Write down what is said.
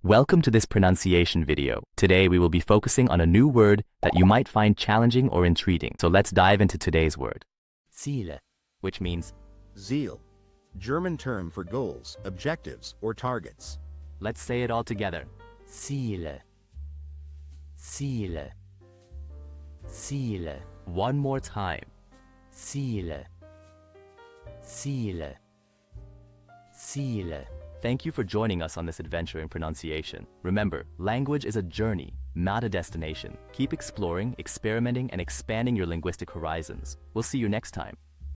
Welcome to this pronunciation video. Today we will be focusing on a new word that you might find challenging or intriguing. So let's dive into today's word. Ziele, which means Ziele, German term for goals, objectives, or targets. Let's say it all together. Ziele. Ziele. Ziele. One more time. Ziele. Ziele. Ziele. Thank you for joining us on this adventure in pronunciation. Remember, language is a journey, not a destination. Keep exploring, experimenting, and expanding your linguistic horizons. We'll see you next time.